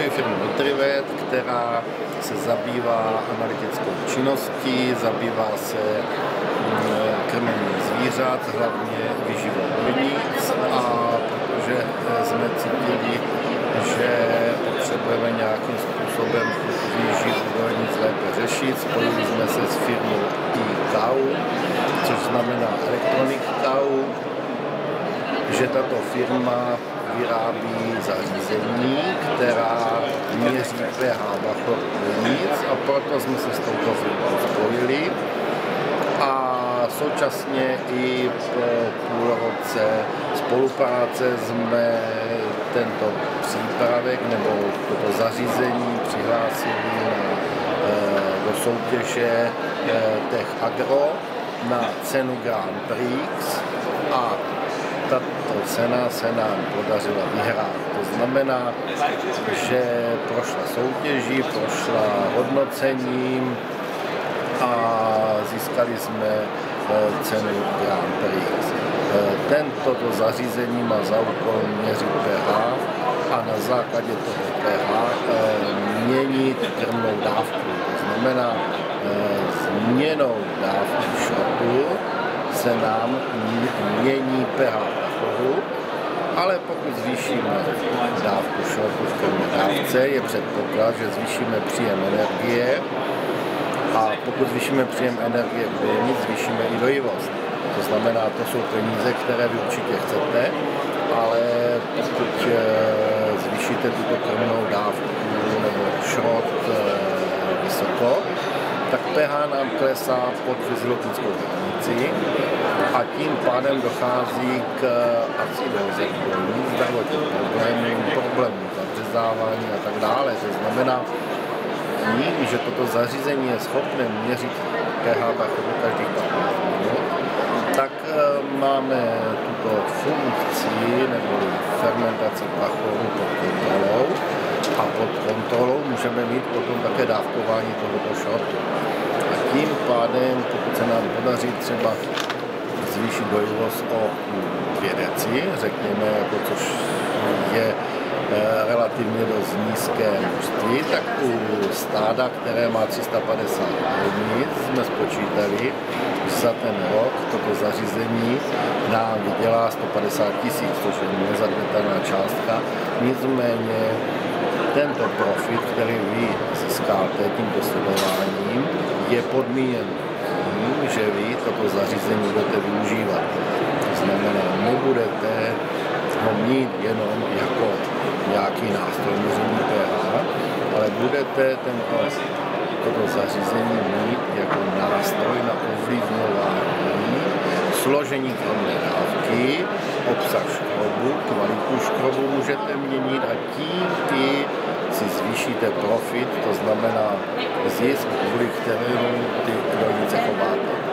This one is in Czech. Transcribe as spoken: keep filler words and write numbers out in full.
zastupuji firmu Nutrivet, která se zabývá analytickou činností, zabývá se krmením zvířat, hlavně výživou dojnic, a protože jsme cítili, že potřebujeme nějakým způsobem výživu dojnic lépe řešit, spojili jsme se s firmou e-cow, což znamená Electronic Cow, že tato firma vyrábí zařízení, která měří pH bachor dojnic, a proto jsme se s touto firmou spojili. A současně i po půl roce spolupráce jsme tento přípravek nebo toto zařízení přihlásili na, do soutěže Tech Agro na cenu Grand Prix, a tato cena se nám podařila vyhrát. To znamená, že prošla soutěží, prošla hodnocením a získali jsme cenu Grand Prix. Tento zařízení má za úkol měřit pH a na základě toho pH měnit krmnou dávku. To znamená, změnou dávky šrotu se nám mění pH bachoru, ale pokud zvýšíme dávku šrotu v krmné dávce, je předpoklad, že zvýšíme příjem energie, a pokud zvýšíme příjem energie v dojnic, zvýšíme i dojivost. To znamená, to jsou peníze, které vy určitě chcete, ale pokud zvýšíte tuto krmnou dávku nebo šrot vysoko, tak pH nám klesá pod fyziologickou hranici a tím pádem dochází k acidóze dojnic, zdravotním problémům, problémům zabřezávání a tak dále. To znamená, tím, že toto zařízení je schopné měřit pH bachoru každých patnáct minut, tak máme tuto funkci nebo fermentaci bachoru pod kontrolou, a pod kontrolou můžeme mít potom také dávkování tohoto šrotu. A tím pádem, pokud se nám podaří třeba zvýšit dojivost o dvě deci, řekněme, jako což je relativně dost nízké množství, tak u stáda, které má tři sta padesát dojnic, jsme spočítali, že za ten rok toto zařízení nám vydělá sto padesát tisíc, což je nezanedbatelná částka. Nicméně tento profit, který vy získáte tímto sledováním, je podmíněn tím, že vy toto zařízení budete využívat. To znamená, nebudete ho mít jenom jako nějaký nástroj měření pH, ale budete tento, toto zařízení mít jako nástroj na ovlivňování složení krmné dávky, obsah škrobu, kvalitu škrobu můžete měnit, a tím i si zvýšíte profit, to znamená zisk, kvůli kterému ty dojnice chováte.